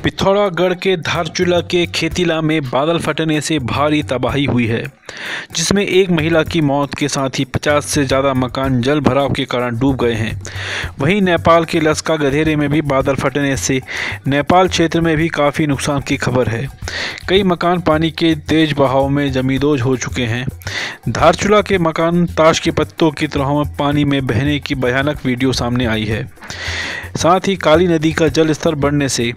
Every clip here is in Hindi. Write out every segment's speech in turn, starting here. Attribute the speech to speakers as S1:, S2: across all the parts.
S1: पिथौरागढ़ के धारचूला के खेतिला में बादल फटने से भारी तबाही हुई है, जिसमें एक महिला की मौत के साथ ही 50 से ज़्यादा मकान जल भराव के कारण डूब गए हैं। वहीं नेपाल के लस्का गधेरे में भी बादल फटने से नेपाल क्षेत्र में भी काफ़ी नुकसान की खबर है। कई मकान पानी के तेज बहाव में जमींदोज हो चुके हैं। धारचूला के मकान ताश के पत्तों की तरह पानी में बहने की भयानक वीडियो सामने आई है। साथ ही काली नदी का जल स्तर बढ़ने से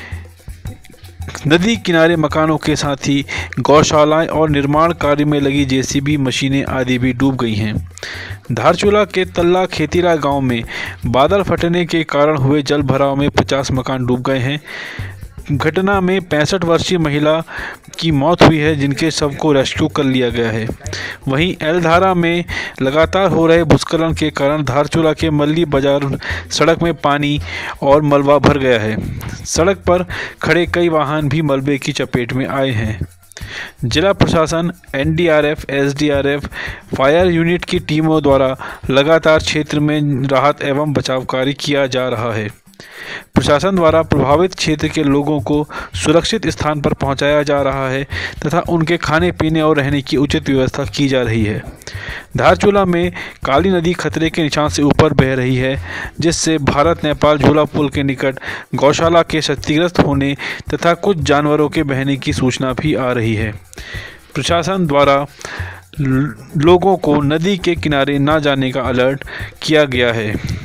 S1: नदी किनारे मकानों के साथ ही गौशालाएं और निर्माण कार्य में लगी जेसीबी मशीनें आदि भी डूब गई हैं। धारचूला के तल्ला खेतीरा गांव में बादल फटने के कारण हुए जल भराव में 50 मकान डूब गए हैं। घटना में 65 वर्षीय महिला की मौत हुई है, जिनके शव को रेस्क्यू कर लिया गया है। वहीं एलधारा में लगातार हो रहे भूस्खलन के कारण धारचूला के मल्ली बाजार सड़क में पानी और मलबा भर गया है। सड़क पर खड़े कई वाहन भी मलबे की चपेट में आए हैं। जिला प्रशासन, एनडीआरएफ, एसडीआरएफ, फायर यूनिट की टीमों द्वारा लगातार क्षेत्र में राहत एवं बचाव कार्य किया जा रहा है। प्रशासन द्वारा प्रभावित क्षेत्र के लोगों को सुरक्षित स्थान पर पहुंचाया जा रहा है तथा उनके खाने पीने और रहने की उचित व्यवस्था की जा रही है। धारचूला में काली नदी खतरे के निशान से ऊपर बह रही है, जिससे भारत नेपाल झूला पुल के निकट गौशाला के क्षतिग्रस्त होने तथा कुछ जानवरों के बहने की सूचना भी आ रही है। प्रशासन द्वारा लोगों को नदी के किनारे न जाने का अलर्ट किया गया है।